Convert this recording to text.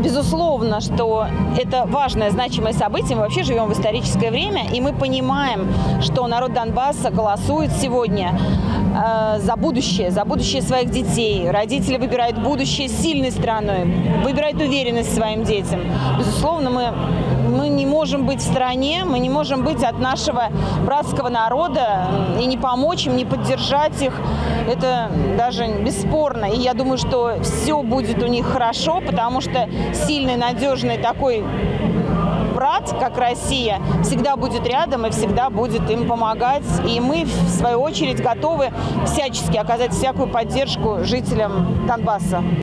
Безусловно, что это важное, значимое событие. Мы вообще живем в историческое время, и мы понимаем, что народ Донбасса голосует сегодня за будущее своих детей. Родители выбирают будущее сильной страной, выбирают уверенность своим детям. Безусловно, мы не можем быть в стороне, мы не можем быть от нашего братского народа и не помочь им, не поддержать их. Это даже бесспорно. И я думаю, что все будет у них хорошо, потому что сильный, надежный такой брат, как Россия, всегда будет рядом и всегда будет им помогать. И мы, в свою очередь, готовы всячески оказать всякую поддержку жителям Донбасса.